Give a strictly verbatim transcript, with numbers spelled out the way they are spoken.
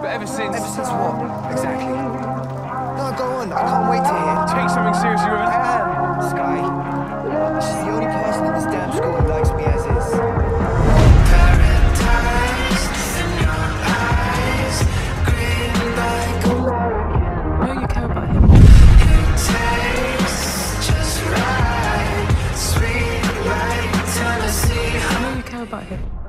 ever since... Ever since what, exactly? No, go on. I can't wait to hear. Take something seriously, Rowan. I am, Sky. She's the only person in this damn school who likes me as is. I know you care about him. I know you care about him.